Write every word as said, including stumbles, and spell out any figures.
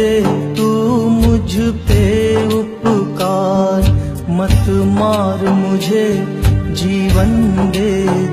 दे तू मुझ पे उपकार, मत मार मुझे जीवन दे